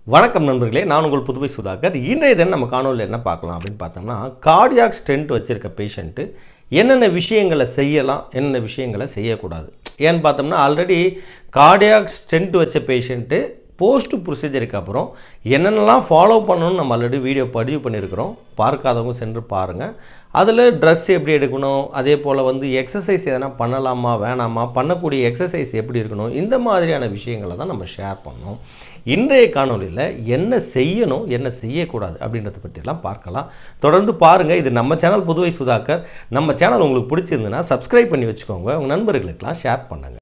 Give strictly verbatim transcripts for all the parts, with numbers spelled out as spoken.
வணக்கம் நண்பர்களே, நான் உங்கள் புதுவை சுதாகர். இன்றைய தினம் நம்ம காணொலியில் என்ன பார்க்கலாம் அப்படின்னு பார்த்தோம்னா, கார்டியாக் ஸ்டென்ட் வச்சிருக்க பேஷண்ட்டு என்னென்ன விஷயங்களை செய்யலாம், என்னென்ன விஷயங்களை செய்யக்கூடாது. ஏன்னு பார்த்தோம்னா, ஆல்ரெடி கார்டியாக் ஸ்டென்ட் வச்ச பேஷண்ட்டு போஸ்ட் ப்ரொசீஜருக்கு அப்புறம் என்னென்னலாம் ஃபாலோ பண்ணணும்னு நம்ம ஆல்ரெடி வீடியோ பதிவு பண்ணியிருக்கிறோம். பார்க்காதவங்க சென்று பாருங்கள். அதில் ட்ரக்ஸ் எப்படி எடுக்கணும், அதே போல் வந்து எக்ஸசைஸ் எதனா பண்ணலாமா வேணாமா, பண்ணக்கூடிய எக்ஸசைஸ் எப்படி இருக்கணும், இந்த மாதிரியான விஷயங்களை தான் நம்ம ஷேர் பண்ணோம். இன்றைய காணொலியில் என்ன செய்யணும், என்ன செய்யக்கூடாது அப்படின்றத பற்றிலாம் பார்க்கலாம். தொடர்ந்து பாருங்கள். இது நம்ம சேனல் புதுவை சுதாகர். நம்ம சேனல் உங்களுக்கு பிடிச்சிருந்துன்னா சப்ஸ்கிரைப் பண்ணி வச்சுக்கோங்க, உங்கள் நண்பர்களுக்கெல்லாம் ஷேர் பண்ணுங்கள்.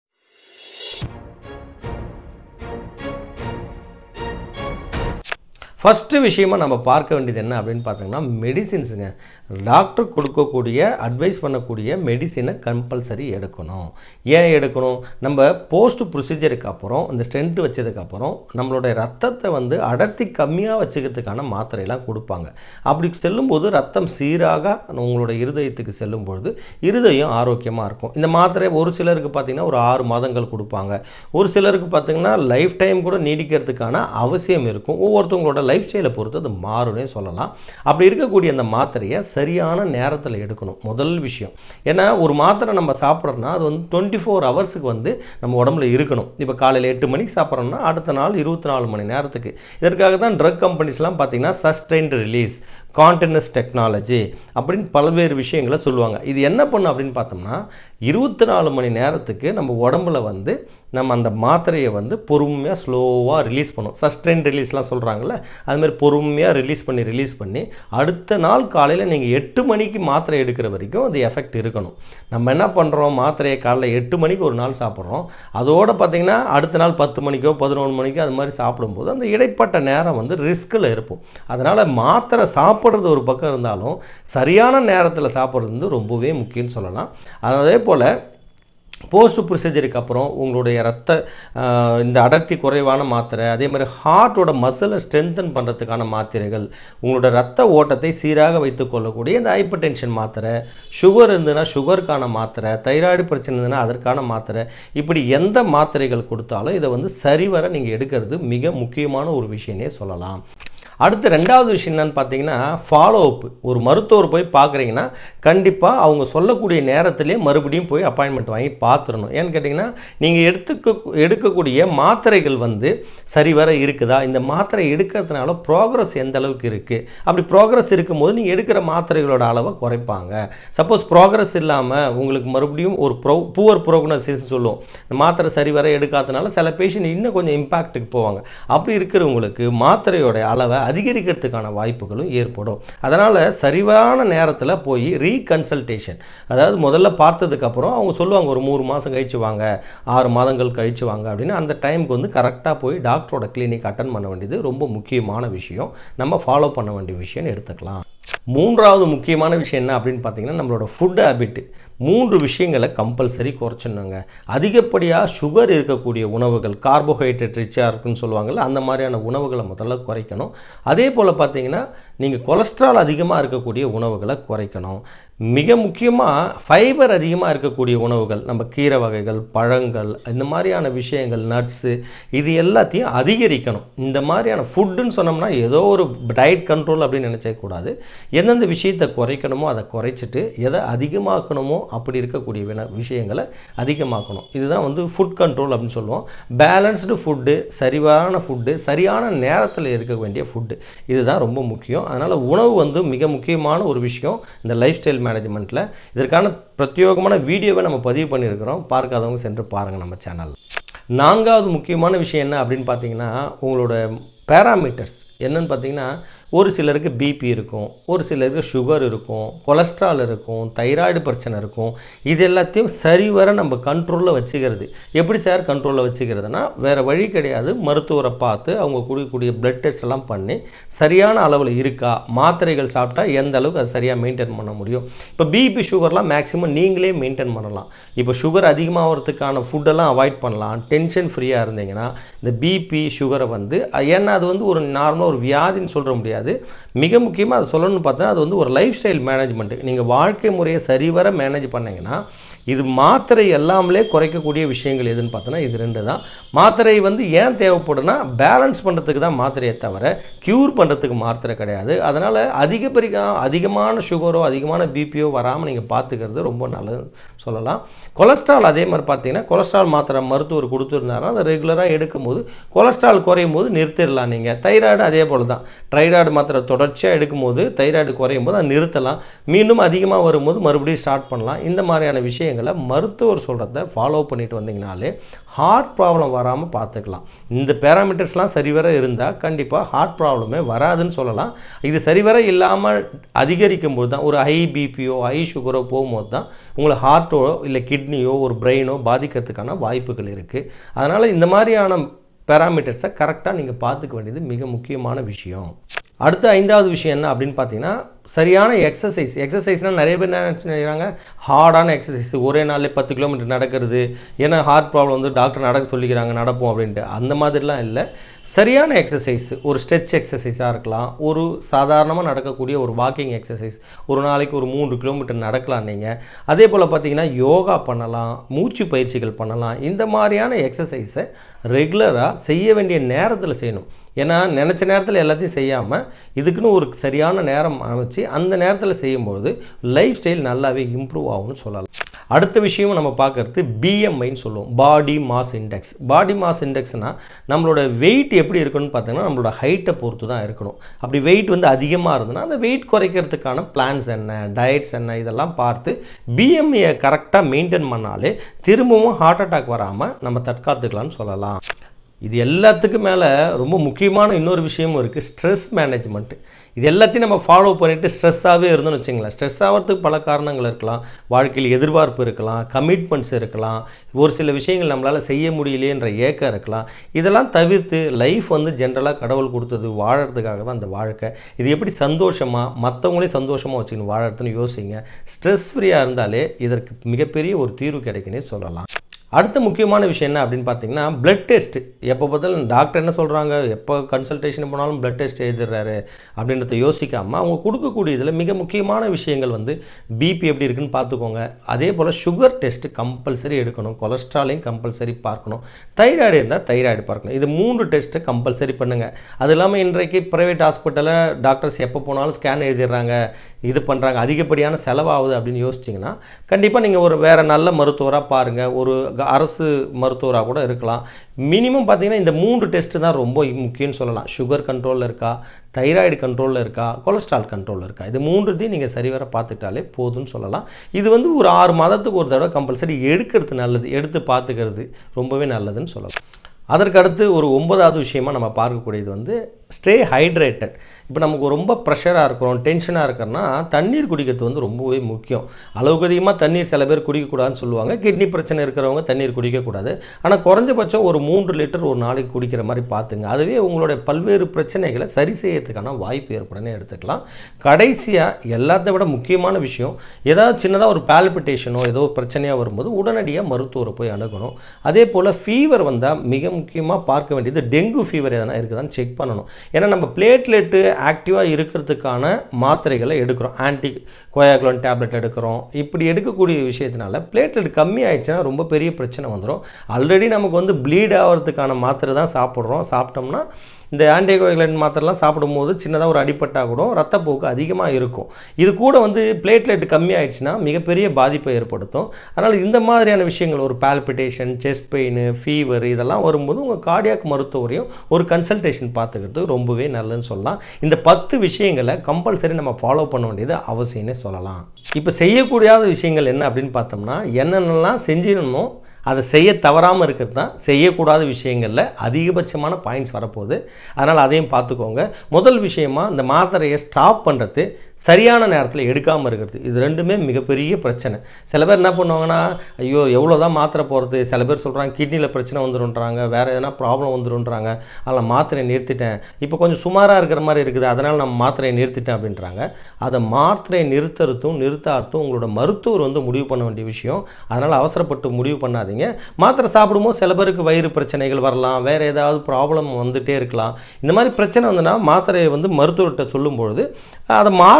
ஃபஸ்ட்டு விஷயமாக நம்ம பார்க்க வேண்டியது என்ன அப்படின்னு பார்த்தோம்னா, மெடிசின்ஸுங்க. டாக்டர் கொடுக்கக்கூடிய அட்வைஸ் பண்ணக்கூடிய மெடிசினை கம்பல்சரி எடுக்கணும். ஏன் எடுக்கணும்? நம்ம போஸ்ட் ப்ரொசீஜருக்கு அப்புறம் இந்த ஸ்டென்ட் வச்சதுக்கப்புறம் நம்மளுடைய ரத்தத்தை வந்து அடர்த்தி கம்மியாக வச்சுக்கிறதுக்கான மாத்திரையெல்லாம் கொடுப்பாங்க. அப்படி செல்லும்போது ரத்தம் சீராக உங்களோட இருதயத்துக்கு செல்லும்பொழுது இருதயம் ஆரோக்கியமாக இருக்கும். இந்த மாத்திரை ஒரு சிலருக்கு பார்த்திங்கன்னா ஒரு ஆறு மாதங்கள் கொடுப்பாங்க. ஒரு சிலருக்கு பார்த்திங்கன்னா லைஃப் டைம் கூட நீடிக்கிறதுக்கான அவசியம் இருக்கும். ஒவ்வொருத்தவங்களோட லைஃப் ஸ்டைலை பொறுத்து அது மாறும்னே சொல்லலாம். அப்படி இருக்கக்கூடிய அந்த மாத்திரையை சரியான நேரத்தில் எடுக்கணும், முதல் விஷயம். ஏன்னா ஒரு மாத்திரை நம்ம சாப்பிட்றோம்னா அது வந்து டுவெண்ட்டி ஃபோர் ஹவர்ஸுக்கு வந்து நம்ம உடம்புல இருக்கணும். இப்போ காலையில் எட்டு மணிக்கு சாப்பிட்றோம்னா அடுத்த நாள் இருபத்தி நாலு மணி நேரத்துக்கு. இதற்காக தான் ட்ரக் கம்பெனிஸ்லாம் பார்த்தீங்கன்னா சஸ்டைன்டு ரிலீஸ், கான்டினியூஸ் டெக்னாலஜி அப்படின்னு பல்வேறு விஷயங்களை சொல்லுவாங்க. இது என்ன பண்ணும் அப்படின்னு பார்த்தோம்னா, இருபத்தி நாலு மணி நேரத்துக்கு நம்ம உடம்புல வந்து நம்ம அந்த மாத்திரையை வந்து பொறுமையாக ஸ்லோவாக ரிலீஸ் பண்ணும். சஸ்டைன் ரிலீஸ்லாம் சொல்கிறாங்கல்ல, அதுமாதிரி பொறுமையாக ரிலீஸ் பண்ணி ரிலீஸ் பண்ணி அடுத்த நாள் காலையில் நீங்கள் எட்டு மணிக்கு மாத்திரை எடுக்கிற வரைக்கும் அது எஃபெக்ட் இருக்கணும். நம்ம என்ன பண்ணுறோம், மாத்திரையை காலையில் எட்டு மணிக்கு ஒரு நாள் சாப்பிட்றோம். அதோடு பார்த்திங்கன்னா அடுத்த நாள் பத்து மணிக்கோ பதினொன்று மணிக்கோ அது மாதிரி சாப்பிடும்போது அந்த இடைப்பட்ட நேரம் வந்து ரிஸ்கில் இருப்போம். அதனால் மாத்திரை சாப்பிட்றது ஒரு பக்கம் இருந்தாலும் சரியான நேரத்தில் சாப்பிட்றது வந்து ரொம்பவே முக்கியம்னு சொல்லலாம். அதே போல் போஸ்ட் ப்ரொசீஜருக்கு அப்புறம் உங்களுடைய ரத்த இந்த அடர்த்தி குறைவான மாத்திரை, அதே மாதிரி ஹார்ட்டோட மசிலை ஸ்ட்ரென்தன் பண்ணுறதுக்கான மாத்திரைகள், உங்களோட ரத்த ஓட்டத்தை சீராக வைத்துக் கொள்ளக்கூடிய இந்த ஹைப்பர் டென்ஷன் மாத்திரை, சுகர் இருந்ததுன்னா சுகருக்கான மாத்திரை, தைராய்டு பிரச்சனை இருந்ததுன்னா அதற்கான மாத்திரை, இப்படி எந்த மாத்திரைகள் கொடுத்தாலும் இதை வந்து சரிவர நீங்கள் எடுக்கிறது மிக முக்கியமான ஒரு விஷயமே சொல்லலாம். அடுத்து ரெண்டாவது விஷயம் என்னன்னு பார்த்தீங்கன்னா, ஃபாலோ அப். ஒரு மருத்துவர் போய் பார்க்குறீங்கன்னா கண்டிப்பாக அவங்க சொல்லக்கூடிய நேரத்திலே மறுபடியும் போய் அப்பாயின்மெண்ட் வாங்கி பார்த்துடணும். ஏன்னு கேட்டிங்கன்னா, நீங்கள் எடுத்துக்க எடுக்கக்கூடிய மாத்திரைகள் வந்து சரிவர இருக்குதா, இந்த மாத்திரை எடுக்கிறதுனால ப்ராக்ரஸ் எந்த அளவுக்கு இருக்குது, அப்படி ப்ராக்ரஸ் இருக்கும்போது நீங்கள் எடுக்கிற மாத்திரைகளோட அளவை குறைப்பாங்க. சப்போஸ் ப்ராக்ரஸ் இல்லாமல் உங்களுக்கு மறுபடியும் ஒரு ப்ரோ புவர் ப்ரோக்னோசிஸ் சொல்லுவோம், இந்த மாத்திரை சரிவர எடுக்காதனால சில பேஷண்ட் இன்னும் கொஞ்சம் இம்பாக்ட்டுக்கு போவாங்க. அப்படி இருக்கிறவங்களுக்கு மாத்திரையோட அளவை அதிகரிக்கிறதுக்கான வாய்ப்புகளும் ஏற்படும். அதனால் சரிவான நேரத்தில் போய் ரீகன்சல்டேஷன், அதாவது முதல்ல பார்த்ததுக்கு அப்புறம் அவங்க சொல்லுவாங்க ஒரு மூணு மாதம் கழிச்சு வாங்க, ஆறு மாதங்கள் கழிச்சு வாங்க அப்படின்னு. அந்த டைமுக்கு வந்து கரெக்டாக போய் டாக்டரோட கிளினிக் அட்டன் பண்ண வேண்டியது ரொம்ப முக்கியமான விஷயம். நம்ம ஃபாலோ பண்ண வேண்டிய விஷயம் எடுத்துக்கலாம். மூன்றாவது முக்கியமான விஷயம் என்ன அப்படின்னு பார்த்தீங்கன்னா, நம்மளோட ஃபுட் ஹேபிட். மூன்று விஷயங்களை கம்பல்சரி குறைச்சிடணுங்க. அதிகப்படியாக சுகர் இருக்கக்கூடிய உணவுகள், கார்போஹைட்ரேட் ரிச்சாக இருக்குன்னு சொல்லுவாங்கள்ல, அந்த மாதிரியான உணவுகளை முதல்ல குறைக்கணும். அதே போல் பார்த்தீங்கன்னா, நீங்கள் கொலஸ்ட்ரால் அதிகமாக இருக்கக்கூடிய உணவுகளை குறைக்கணும். மிக முக்கியமாக ஃபைபர் அதிகமாக இருக்கக்கூடிய உணவுகள், நம்ம கீரை வகைகள், பழங்கள், இந்த மாதிரியான விஷயங்கள், நட்ஸு, இது எல்லாத்தையும் அதிகரிக்கணும். இந்த மாதிரியான ஃபுட்டுன்னு சொன்னோம்னா ஏதோ ஒரு டயட் கண்ட்ரோல் அப்படின்னு நினச்சக்கூடாது. எந்தெந்த விஷயத்தை குறைக்கணுமோ அதை குறைச்சிட்டு எதை அதிகமாக்கணுமோ அப்படி இருக்கக்கூடிய விஷயங்களை அதிகமாக்கணும். இதுதான் வந்து ஃபுட் கண்ட்ரோல் அப்படின்னு சொல்லுவோம். பேலன்ஸ்டு ஃபுட்டு, சரிவான ஃபுட்டு, சரியான நேரத்தில் இருக்க வேண்டிய ஃபுட்டு, இதுதான் ரொம்ப முக்கியம். அதனால் உணவு வந்து மிக முக்கியமான ஒரு விஷயம் இந்த லைஃப் ஸ்டைல் மேனேஜ்மெண்ட்டில். இதற்கான பிரத்யேகமான வீடியோவை நம்ம பதிவு பண்ணியிருக்கிறோம். பார்க்காதவங்க சென்று பாருங்கள் நம்ம சேனல். நான்காவது முக்கியமான விஷயம் என்ன அப்படின்னு பார்த்தீங்கன்னா, உங்களோட பேராமீட்டர்ஸ் என்னன்னு பார்த்தீங்கன்னா, ஒரு சிலருக்கு பிபி இருக்கும், ஒரு சிலருக்கு சுகர் இருக்கும், கொலஸ்ட்ரால் இருக்கும், தைராய்டு பிரச்சனை இருக்கும். இது எல்லாத்தையும் சரிவர நம்ம கண்ட்ரோலில் வச்சுக்கிறது. எப்படி சார் கண்ட்ரோலில் வச்சுக்கிறதுனா, வேறு வழி கிடையாது. மருத்துவரை பார்த்து அவங்க கொடுக்கக்கூடிய பிளட் டெஸ்ட் எல்லாம் பண்ணி சரியான அளவில் இருக்கா, மாத்திரைகள் சாப்பிட்டா எந்த அளவுக்கு அது சரியாக மெயின்டைன் பண்ண முடியும். இப்போ பிபி சுகர்லாம் மேக்ஸிமம் நீங்களே மெயின்டைன் பண்ணலாம். இப்போ சுகர் அதிகமாகிறதுக்கான ஃபுட்டெல்லாம் அவாய்ட் பண்ணலாம். டென்ஷன் ஃப்ரீயாக இருந்தீங்கன்னா இந்த பிபி சுகரை வந்து, ஏன்னா அது வந்து ஒரு நார்மலாக ஒரு வியாதின்னு சொல்ல முடியாது. மிக முக்கியமாக அதை சொல்லணும்னு பார்த்தா அது வந்து ஒரு லைஃப் ஸ்டைல் மேனேஜ்மெண்ட். நீங்கள் வாழ்க்கை முறையை சரிவர மேனேஜ் பண்ணீங்கன்னா இது மாத்திரை எல்லாமே குறைக்கக்கூடிய விஷயங்கள் எதுன்னு பார்த்தோன்னா இது ரெண்டு தான். மாத்திரை வந்து ஏன் தேவைப்படுனா பேலன்ஸ் பண்ணுறதுக்கு தான் மாத்திரையை தவிர க்யூர் பண்ணுறதுக்கு மாத்திரை கிடையாது. அதனால் அதிகப்படியாக அதிகமான சுகரோ அதிகமான பிபியோ வராமல் நீங்கள் பார்த்துக்கிறது ரொம்ப நல்லது சொல்லலாம். கொலஸ்ட்ரால் அதே மாதிரி பார்த்தீங்கன்னா கொலஸ்ட்ரால் மாத்திரை மருத்துவர் கொடுத்துருந்தாருன்னா அதை ரெகுலராக எடுக்கும்போது கொலஸ்ட்ரால் குறையும் போது நிறுத்திடலாம். நீங்கள் தைராய்டு அதே போல் தான், தைராய்டு மாத்திரை தொடர்ச்சியாக எடுக்கும்போது தைராய்டு குறையும் போது அதை நிறுத்தலாம். மீண்டும் அதிகமாக வரும்போது மறுபடியும் ஸ்டார்ட் பண்ணலாம். இந்த மாதிரியான விஷயங்களை மருத்துவர் சொல்கிறத ஃபாலோ பண்ணிட்டு வந்தீங்கனாலே ஹார்ட் ப்ராப்ளம் வராமல் பார்த்துக்கலாம். இந்த பேராமீட்டர்ஸ்லாம் சரிவர இருந்தால் கண்டிப்பாக ஹார்ட் ப்ராப்ளமே வராதுன்னு சொல்லலாம். இது சரிவர இல்லாமல் அதிகரிக்கும் போது தான் ஒரு ஹை பிபியோ ஹை சுகரோ போகும்போது தான் உங்களை ஹார்ட்டோ இல்லை கிட்னியோ ஒரு பிரெயினோ பாதிக்கிறதுக்கான வாய்ப்புகள் இருக்குது. அதனால் இந்த மாதிரியான பேராமீட்டர்ஸை கரெக்டாக நீங்கள் பார்த்துக்க வேண்டியது மிக முக்கியமான விஷயம். அடுத்த ஐந்தாவது விஷயம் என்ன அப்படின்னு பார்த்தீங்கன்னா சரியான எக்ஸசைஸ். எக்ஸசைஸ்னால் நிறைய பேர் என்ன செய்கிறாங்க, ஹார்டான எக்ஸசைஸ் ஒரே நாளில் பத்து கிலோமீட்டர் நடக்கிறது, ஏன்னா ஹார்ட் ப்ராப்ளம் வந்து டாக்டர் நடக்க சொல்லிக்கிறாங்க நடப்போம் அப்படின்ட்டு, அந்த மாதிரிலாம் இல்லை. சரியான எக்ஸசைஸ் ஒரு ஸ்ட்ரெச் எக்ஸசைஸாக இருக்கலாம், ஒரு சாதாரணமாக நடக்கக்கூடிய ஒரு வாக்கிங் எக்ஸசைஸ், ஒரு நாளைக்கு ஒரு மூன்று கிலோமீட்டர் நடக்கலாம் நீங்கள். அதே போல் பார்த்தீங்கன்னா யோகா பண்ணலாம், மூச்சு பயிற்சிகள் பண்ணலாம். இந்த மாதிரியான எக்ஸசைஸை ரெகுலராக செய்ய வேண்டிய நேரத்தில் செய்யணும். ஏன்னா நினச்ச நேரத்தில் எல்லாத்தையும் செய்யாமல் இதுக்குன்னு ஒரு சரியான நேரம் அமைச்சு அந்த நேரத்தில் செய்யும்போது லைஃப் ஸ்டைல் நல்லாவே இம்ப்ரூவ் ஆகும்னு சொல்லலாம். அடுத்த விஷயமும் நம்ம பார்க்கறது பிஎம்ஐன்னு சொல்லுவோம், body mass index. Body mass இண்டெக்ஸ்னால் நம்மளோட வெயிட் எப்படி இருக்குன்னு பார்த்தீங்கன்னா நம்மளோட ஹைட்டை பொறுத்து தான் இருக்கணும். அப்படி வெயிட் வந்து அதிகமாக இருந்ததுன்னா அந்த வெயிட் குறைக்கிறதுக்கான பிளான்ஸ் என்ன, டயட்ஸ் என்ன, இதெல்லாம் பார்த்து பிஎம்ஐயை கரெக்டாக மெயின்டைன் பண்ணாலே திரும்பவும் ஹார்ட் அட்டாக் வராமல் நம்ம தற்காத்துக்கலாம்னு சொல்லலாம். இது எல்லாத்துக்கும் மேலே ரொம்ப முக்கியமான இன்னொரு விஷயமும் இருக்குது, ஸ்ட்ரெஸ் மேனேஜ்மெண்ட்டு. இது எல்லாத்தையும் நம்ம ஃபாலோ பண்ணிவிட்டு ஸ்ட்ரெஸ்ஸாகவே இருந்தோம்னு வச்சுங்களேன். ஸ்ட்ரெஸ் ஆகிறதுக்கு பல காரணங்கள் இருக்கலாம். வாழ்க்கையில் எதிர்பார்ப்பு இருக்கலாம், கமிட்மெண்ட்ஸ் இருக்கலாம், ஒரு சில விஷயங்கள் நம்மளால் செய்ய முடியலையேன்ற ஏக்கம் இருக்கலாம். இதெல்லாம் தவிர்த்து லைஃப் வந்து ஜென்ரலாக கடவுள் கொடுத்தது வாழறதுக்காக தான் அந்த வாழ்க்கை. இது எப்படி சந்தோஷமாக மற்றவங்களையும் சந்தோஷமாக வச்சுக்கணும் வாழறதுன்னு யோசிங்க. ஸ்ட்ரெஸ் ஃப்ரீயாக இருந்தாலே இதற்கு மிகப்பெரிய ஒரு தீர்வு கிடைக்குன்னே சொல்லலாம். அடுத்த முக்கியமான விஷயம் என்ன அப்படின்னு பார்த்தீங்கன்னா பிளட் டெஸ்ட். எப்போ பார்த்தாலும் டாக்டர் என்ன சொல்கிறாங்க, எப்போ கன்சல்டேஷன் போனாலும் பிளட் டெஸ்ட் எழுதுறாரு அப்படின்றத யோசிக்காமல் அவங்க கொடுக்கக்கூடிய இதில் மிக முக்கியமான விஷயங்கள் வந்து பிபி எப்படி இருக்குன்னு பார்த்துக்கோங்க. அதே போல் சுகர் டெஸ்ட் கம்பல்சரி எடுக்கணும், கொலஸ்ட்ராலையும் கம்பல்சரி பார்க்கணும், தைராய்டு இருந்தால் தைராய்டு பார்க்கணும். இது மூன்று டெஸ்ட்டை கம்பல்சரி பண்ணுங்கள். அது இல்லாமல் இன்றைக்கு ப்ரைவேட் ஹாஸ்பிட்டலில் டாக்டர்ஸ் எப்போ போனாலும் ஸ்கேன் எழுதிடுறாங்க, இது பண்ணுறாங்க, அதிகப்படியான செலவாகுது அப்படின்னு யோசிச்சிங்கன்னா கண்டிப்பாக நீங்கள் ஒரு வேறு நல்ல மருத்துவராக பாருங்கள். ஒரு அரசு மருத்துவராக கூட இருக்கலாம். மினிமம் பார்த்தீங்கன்னா இந்த மூன்று டெஸ்ட் தான் ரொம்ப முக்கியம்னு சொல்லலாம். சுகர் கண்ட்ரோலில் இருக்கா, தைராய்டு கண்ட்ரோலில் இருக்கா, கொலஸ்ட்ரால் கண்ட்ரோலில் இருக்கா, இது மூன்றுத்தையும் நீங்கள் சரிவர பார்த்துட்டாலே போதும்னு சொல்லலாம். இது வந்து ஒரு ஆறு மாதத்துக்கு ஒரு தடவை கம்பல்சரி எடுக்கிறது நல்லது, எடுத்து பார்த்துக்கிறது ரொம்பவே நல்லதுன்னு சொல்லலாம். அதற்கு அடுத்து ஒரு ஒன்பதாவது விஷயமா நம்ம பார்க்கக்கூடியது வந்து ஸ்டே ஹைட்ரேட்டட். இப்போ நமக்கு ரொம்ப ப்ரெஷராக இருக்கிறோம், டென்ஷனாக இருக்கிறோன்னா தண்ணீர் குடிக்கிறது வந்து ரொம்பவே முக்கியம். அளவுக்கு அதிகமாக தண்ணீர் சில பேர் குடிக்கக்கூடாதுன்னு சொல்லுவாங்க. கிட்னி பிரச்சனை இருக்கிறவங்க தண்ணீர் குடிக்கக்கூடாது. ஆனால் குறைஞ்சபட்சம் ஒரு மூன்று லிட்டர் ஒரு நாளைக்கு குடிக்கிற மாதிரி பார்த்துங்க. அதுவே உங்களுடைய பல்வேறு பிரச்சனைகளை சரி செய்யறதுக்கான வாய்ப்பு ஏற்படுன்னு எடுத்துக்கலாம். கடைசியாக எல்லாத்தை விட முக்கியமான விஷயம், ஏதாவது சின்னதாக ஒரு பால்பிட்டேஷனோ ஏதோ பிரச்சனையாக வரும்போது உடனடியாக மருத்துவரை போய் அணுகணும். அதே போல் ஃபீவர் வந்தால் மிக முக்கியமாக பார்க்க வேண்டியது டெங்கு ஃபீவர் எதனா இருக்குதான்னு செக் பண்ணணும். ஏன்னா நம்ம பிளேட்லெட்டு ஆக்டிவாக இருக்கிறதுக்கான மாத்திரைகளை எடுக்கிறோம், ஆன்டி கோயாகுலன் டேப்லெட் எடுக்கிறோம். இப்படி எடுக்கக்கூடிய விஷயத்தினால பிளேட்லெட் கம்மி ஆயிடுச்சுன்னா ரொம்ப பெரிய பிரச்சனை வந்துடும். ஆல்ரெடி நமக்கு வந்து ப்ளீட் ஆகிறதுக்கான மாத்திரை தான் சாப்பிட்றோம். சாப்பிட்டோம்னா இந்த ஆன்டிகோயாகுலன்ட் மாத்திரைலாம் சாப்பிடும்போது சின்னதாக ஒரு அடிப்பட்டால் கூட ரத்தப்போக்கு அதிகமாக இருக்கும். இது கூட வந்து பிளேட்லெட் கம்மி ஆயிடுச்சுன்னா மிகப்பெரிய பாதிப்பை ஏற்படுத்தும். அதனால் இந்த மாதிரியான விஷயங்கள் ஒரு பால்பிட்டேஷன், செஸ்ட் பெயின், ஃபீவர் இதெல்லாம் வரும்போது உங்கள் கார்டியாக் மருத்துவரையும் ஒரு கன்சல்டேஷன் பார்த்துக்கிறது ரொம்பவே நல்லதுன்னு சொல்லலாம். இந்த பத்து விஷயங்களை கம்பல்சரி நம்ம ஃபாலோ பண்ண வேண்டியது அவசியம்னே சொல்லலாம். இப்போ செய்யக்கூடாத விஷயங்கள் என்ன அப்படின்னு பார்த்தோம்னா என்னென்னலாம் செஞ்சிடணும் அதை செய்ய தவறாமல் இருக்கிறது தான் செய்யக்கூடாத விஷயங்களில் அதிகபட்சமான பாயிண்ட்ஸ் வரப்போகுது. அதனால் அதையும் பார்த்துக்கோங்க. முதல் விஷயமா இந்த மாத்திரையை ஸ்டாப் பண்ணுறது, சரியான நேரத்தில் எடுக்காமல் இருக்கிறது. இது ரெண்டுமே மிகப்பெரிய பிரச்சனை. சில பேர் என்ன பண்ணுவாங்கன்னா, ஐயோ எவ்வளோ தான் மாத்திரை போகிறது, சில பேர் சொல்கிறாங்க கிட்னியில் பிரச்சனை வந்துடும்ன்றாங்க, வேறு எதனா ப்ராப்ளம் வந்துடும்ன்றாங்க, அதில் மாத்திரையை நிறுத்திட்டேன், இப்போ கொஞ்சம் சுமாராக இருக்கிற மாதிரி இருக்குது, அதனால் நம்ம மாத்திரையை நிறுத்திட்டேன் அப்படின்றாங்க. அதை மாத்திரையை நிறுத்துறதும் நிறுத்தார்த்தும் உங்களோட மருத்துவர் வந்து முடிவு பண்ண வேண்டிய விஷயம். அதனால் அவசரப்பட்டு முடிவு பண்ணாதீங்க. மாத்திரை சாப்பிடும்போது சில பேருக்கு வயிறு பிரச்சனைகள் வரலாம், வேறு ஏதாவது ப்ராப்ளம் வந்துகிட்டே இருக்கலாம். இந்த மாதிரி பிரச்சனை வந்துன்னா மாத்திரையை வந்து மருத்துவர்கிட்ட சொல்லும்பொழுது அதை மாற்ற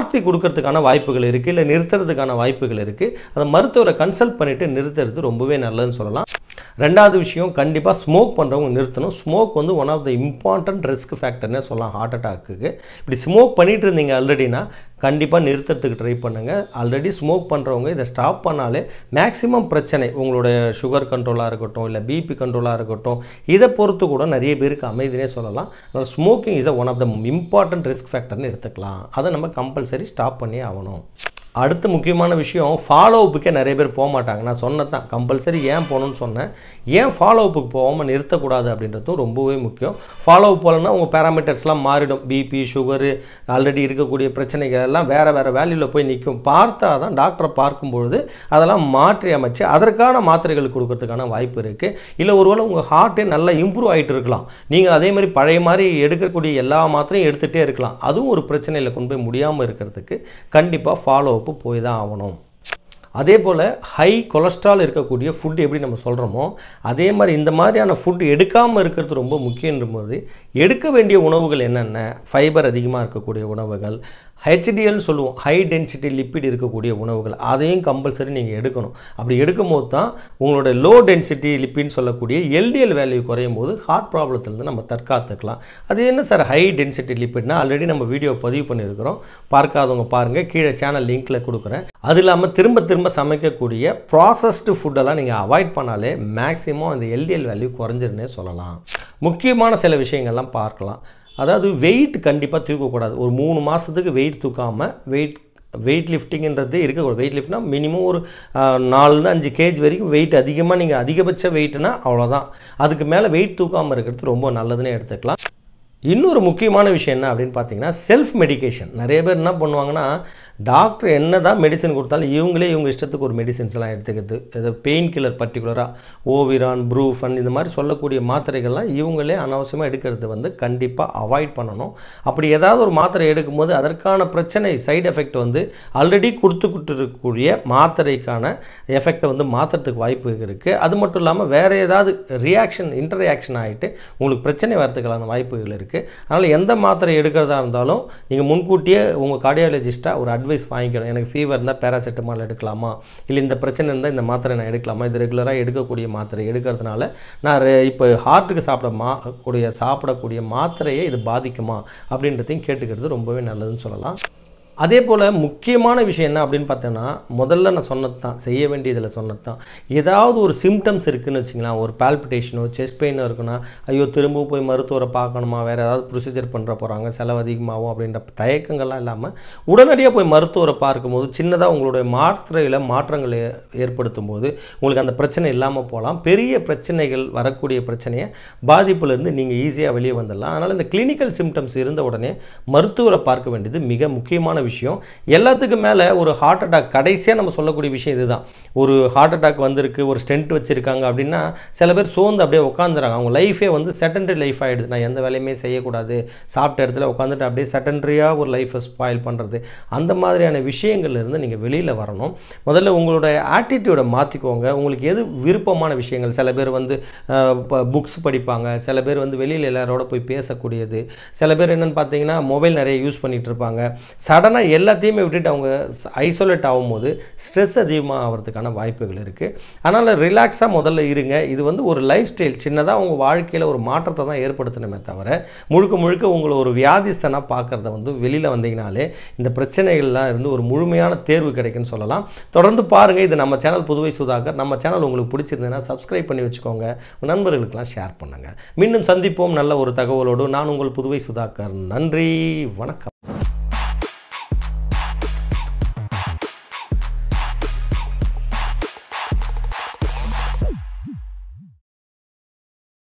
மாற்றி கொடுக்கறதுக்கான வாய்ப்புகள் இருக்குது, இல்லை நிறுத்துறதுக்கான வாய்ப்புகள் இருக்குது. அதை மருத்துவரை கன்சல்ட் பண்ணிவிட்டு நிறுத்துறது ரொம்பவே நல்லதுன்னு சொல்லலாம். ரெண்டாவது விஷயம், கண்டிப்பாக ஸ்மோக் பண்ணுறவங்க நிறுத்தணும். ஸ்மோக் வந்து one of the important risk ஃபேக்டர்னே சொல்லலாம் ஹார்ட் அட்டாக்கு. இப்படி ஸ்மோக் பண்ணிட்டு இருந்தீங்க ஆல்ரெடினா கண்டிப்பாக நிறுத்துறதுக்கு ட்ரை பண்ணுங்கள். ஆல்ரெடி ஸ்மோக் பண்ணுறவங்க இதை ஸ்டாப் பண்ணாலே மேக்ஸிமம் பிரச்சனை உங்களோட சுகர் கண்ட்ரோலாக இருக்கட்டும், இல்லை பிபி கண்ட்ரோலாக இருக்கட்டும், இதை பொறுத்து கூட நிறைய பேருக்கு அமைதினே சொல்லலாம். அதனால் smoking is a one of the important risk ஃபேக்டர்னு எடுத்துக்கலாம். அதை நம்ம கம்பல்சரி ஸ்டாப் பண்ணி ஆகணும். அடுத்த முக்கியமான விஷயம், ஃபாலோ அப்புக்கே நிறைய பேர் போக மாட்டாங்க. நான் சொன்னதான் கம்பல்சரி ஏன் போகணும்னு சொன்னேன். ஏன் ஃபாலோ அப்புக்கு போகாமல் நிறுத்தக்கூடாது அப்படின்றதும் ரொம்பவே முக்கியம். ஃபாலோ அப் போகலன்னா உங்கள் பேராமீட்டர்ஸ்லாம் மாறிடும். பிபி, சுகரு, ஆல்ரெடி இருக்கக்கூடிய பிரச்சனைகள் எல்லாம் வேறு வேறு வேல்யூவில் போய் நிற்கும். பார்த்தா தான் டாக்டரை பார்க்கும்பொழுது அதெல்லாம் மாற்றி அமைச்சு அதற்கான மாத்திரைகள் கொடுக்கறதுக்கான வாய்ப்பு இருக்குது. இல்லை ஒருவேளை உங்கள் ஹார்ட்டே நல்லா இம்ப்ரூவ் ஆகிட்டு இருக்கலாம், நீங்கள் அதே மாதிரி பழைய மாதிரி எடுக்கக்கூடிய எல்லா மாத்திரையும் எடுத்துகிட்டே இருக்கலாம். அதுவும் ஒரு பிரச்சனையில் கொண்டு போய் முடியாமல் இருக்கிறதுக்கு கண்டிப்பாக ஃபாலோ அப் போய் தான் ஆகணும். அதே போல் ஹை கொலஸ்ட்ரால் இருக்கக்கூடிய ஃபுட் எப்படி நம்ம சொல்கிறோமோ அதே மாதிரி இந்த மாதிரியான ஃபுட் எடுக்காமல் இருக்கிறது ரொம்ப முக்கியன்ற போது எடுக்க வேண்டிய உணவுகள் என்னென்ன, ஃபைபர் அதிகமாக இருக்கக்கூடிய உணவுகள், ஹெச்டிஎல் சொல்லுவோம், ஹை டென்சிட்டி லிப்பிட் இருக்கக்கூடிய உணவுகள், அதையும் கம்பல்சரி நீங்கள் எடுக்கணும். அப்படி எடுக்கும் போது தான் உங்களோட லோ டென்சிட்டி லிப்பின்னு சொல்லக்கூடிய எல்டிஎல் வேல்யூ குறையும் போது ஹார்ட் ப்ராப்ளத்துலேருந்து நம்ம தற்காத்துக்கலாம். அது என்ன சார் ஹை டென்சிட்டி லிப்பிட்னா, ஆல்ரெடி நம்ம வீடியோ பதிவு பண்ணியிருக்கிறோம், பார்க்காதவங்க பாருங்கள், கீழே சேனல் லிங்க்கில் கொடுக்குறேன். அது இல்லாமல் திரும்ப திரும்ப சமைக்கக்கூடிய ப்ராசஸ்டு ஃபுட்டெல்லாம் நீங்கள் அவாய்ட் பண்ணாலே மேக்ஸிமம் அந்த எல்டிஎல் வேல்யூ குறைஞ்சிருன்னே சொல்லலாம். முக்கியமான சில விஷயங்கள்லாம் பார்க்கலாம். அதாவது வெயிட் கண்டிப்பாக தூக்கக்கூடாது. ஒரு மூணு மாதத்துக்கு வெயிட் தூக்காமல் வெயிட் வெயிட் லிஃப்டிங்கிறது இருக்கக்கூடாது. வெயிட் லிஃப்ட்னா மினிமம் ஒரு நாலுலேருந்து அஞ்சு கேஜி வரைக்கும் வெயிட் அதிகமாக, நீங்கள் அதிகபட்ச வெயிட்னா அவ்வளோதான். அதுக்கு மேலே வெயிட் தூக்காமல் இருக்கிறது ரொம்ப நல்லதுன்னு எடுத்துக்கலாம். இன்னொரு முக்கியமான விஷயம் என்ன அப்படின்னு பார்த்தீங்கன்னா, செல்ஃப் மெடிகேஷன். நிறைய பேர் என்ன பண்ணுவாங்கன்னா, டாக்டர் என்ன தான் மெடிசன் கொடுத்தாலும் இவங்களே இவங்க இஷ்டத்துக்கு ஒரு மெடிசன்ஸ்லாம் எடுத்துக்கிறது. இது பெயின் கில்லர் பர்டிகுலராக ஓவிரான், ப்ரூஃபன் இந்த மாதிரி சொல்லக்கூடிய மாத்திரைகள்லாம் இவங்களே அனாவசியமாக எடுக்கிறது வந்து கண்டிப்பாக அவாய்ட் பண்ணணும். அப்படி ஏதாவது ஒரு மாத்திரை எடுக்கும்போது அதற்கான பிரச்சனை சைடு எஃபெக்ட் வந்து ஆல்ரெடி கொடுத்துக்கிட்டு இருக்கக்கூடிய மாத்திரைக்கான எஃபெக்டை வந்து மாற்றுறதுக்கு வாய்ப்பு இருக்குது. அது மட்டும் இல்லாமல் வேறு ஏதாவது ரியாக்ஷன் இன்டர் ரியாக்ஷன் ஆகிட்டு உங்களுக்கு பிரச்சனை வரதுக்கான வாய்ப்புகள் இருக்குது. அதனால் எந்த மாத்திரை எடுக்கிறதா இருந்தாலும் நீங்கள் முன்கூட்டியே உங்கள் கார்டியாலஜிஸ்ட்டாக ஒரு அட்வைஸ் வாங்கிக்கணும். எனக்கு ஃபீவர் இருந்தால் பேராசிட்டமால் எடுக்கலாமா, இல்லை இந்த பிரச்சனை இருந்தால் இந்த மாத்திரை நான் எடுக்கலாமா, இது ரெகுலராக எடுக்கக்கூடிய மாத்திரை எடுக்கிறதுனால நான் இப்போ ஹார்ட்டுக்கு சாப்பிட மா கூடிய சாப்பிடக்கூடிய மாத்திரையை இது பாதிக்குமா அப்படின்றதையும் கேட்டுக்கிறது ரொம்பவே நல்லதுன்னு சொல்லலாம். அதே போல் முக்கியமான விஷயம் என்ன அப்படின்னு பார்த்தோன்னா, முதல்ல நான் சொன்னது தான், செய்ய வேண்டியதில் சொன்னது தான். ஏதாவது ஒரு சிம்டம்ஸ் இருக்குதுன்னு வச்சுக்கலாம், ஒரு பால்பிட்டேஷனோ செஸ்ட் பெயினோ இருக்குன்னா, ஐயோ திரும்ப போய் மருத்துவரை பார்க்கணுமா, வேறு ஏதாவது ப்ரொசீஜர் பண்ணுற போகிறாங்க, செலவு அதிகமாகும் அப்படின்ற தயக்கங்கள்லாம் இல்லாமல் உடனடியாக போய் மருத்துவரை பார்க்கும்போது சின்னதாக உங்களுடைய மாத்திரையில் மாற்றங்களை ஏற்படுத்தும் போது உங்களுக்கு அந்த பிரச்சனை இல்லாமல் போகலாம். பெரிய பிரச்சனைகள் வரக்கூடிய பிரச்சனையை பாதிப்புலேருந்து நீங்கள் ஈஸியாக வெளியே வந்துடலாம். அதனால் இந்த கிளினிக்கல் சிம்டம்ஸ் இருந்த உடனே மருத்துவரை பார்க்க வேண்டியது மிக முக்கியமான விஷயம். எல்லாத்துக்கும் மேலே ஒரு ஹார்ட் அட்டாக் கடைசியாக நம்ம சொல்லக்கூடிய விஷயம் இதுதான். ஒரு ஹார்ட் அட்டாக் வந்திருக்கு, ஒரு ஸ்டென்ட் வச்சிருக்காங்க அப்படின்னா சில பேர் சோர்ந்து அப்படியே உட்காந்துறாங்க. அவங்க லைஃபே வந்து செட்டன்டரி லைஃப் ஆகிடுது. நான் எந்த வேலையுமே செய்யக்கூடாது, சாப்பிட்ட இடத்துல உட்காந்துட்டு அப்படியே செட்டன்டரியாக ஒரு லைஃப்பை ஸ்பாயில் பண்ணுறது, அந்த மாதிரியான விஷயங்கள்லேருந்து நீங்கள் வெளியில் வரணும். முதல்ல உங்களோட ஆட்டிடியூடை மாற்றிக்கோங்க. உங்களுக்கு எது விருப்பமான விஷயங்கள், சில பேர் வந்து புக்ஸ் படிப்பாங்க, சில பேர் வந்து வெளியில் எல்லாரோட போய் பேசக்கூடியது, சில பேர் என்னென்னு பார்த்தீங்கன்னா மொபைல் நிறைய யூஸ் பண்ணிகிட்டு இருப்பாங்க. சடனாக எல்லாத்தையுமே விட்டுட்டு அவங்க ஐசோலேட் ஆகும்போது ஸ்ட்ரெஸ் அதிகமாக ஆகிறதுக்கான வாய்ப்புகள் இருக்குது. அதனால் ரிலாக்ஸாக முதல்ல இருங்க. இது வந்து ஒரு லைஃப் ஸ்டைல், சின்னதாக உங்கள் வாழ்க்கையில் ஒரு மாற்றத்தை தான் ஏற்படுத்தணுமே தவிர முழுக்க முழுக்க உங்களை ஒரு வியாதிஸ்தனாக பார்க்குறத வந்து வெளியில் வந்தீங்கனாலே இந்த பிரச்சனைகள்லாம் இருந்து ஒரு முழுமையான தேர்வு கிடைக்குன்னு சொல்லலாம். தொடர்ந்து பாருங்கள். இது நம்ம சேனல் புதுவை சுதாகர். நம்ம சேனல் உங்களுக்கு பிடிச்சிருந்ததுன்னா சப்ஸ்கிரைப் பண்ணி வச்சுக்கோங்க, நண்பர்களுக்கெல்லாம் ஷேர் பண்ணுங்கள். மீண்டும் சந்திப்போம் நல்ல ஒரு தகவலோடு. நான் உங்கள் புதுவை சுதாகர். நன்றி, வணக்கம்.